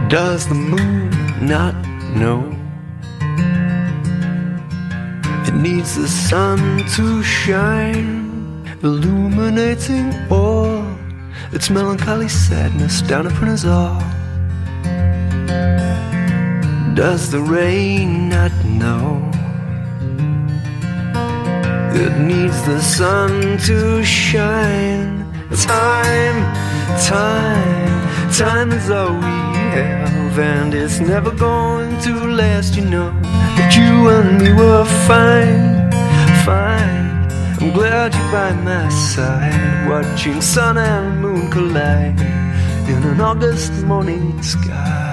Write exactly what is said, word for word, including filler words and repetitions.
Does the moon not know it needs the sun to shine, illuminating all its melancholy sadness down upon us all? Does the rain not know it needs the sun to shine? Time, time, time is all we have, and it's never going to last, you know. But you and me were fine, fine. I'm glad you're by my side, watching sun and moon collide in an August morning sky.